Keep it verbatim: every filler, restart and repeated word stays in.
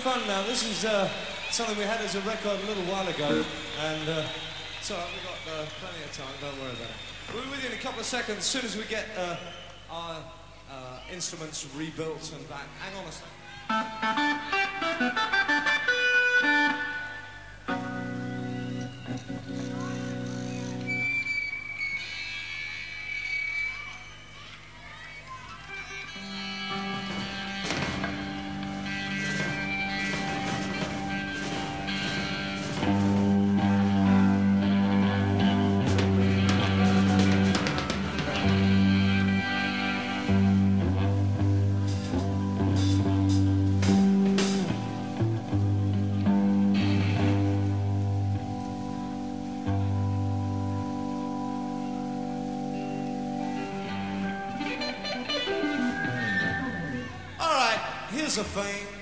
fun now. This is uh, something we had as a record a little while ago, and uh, it's all right, we've got uh, plenty of time, don't worry about it. We'll be with you in a couple of seconds, as soon as we get uh, our uh, instruments rebuilt and back. Hang on a second. Here's a thing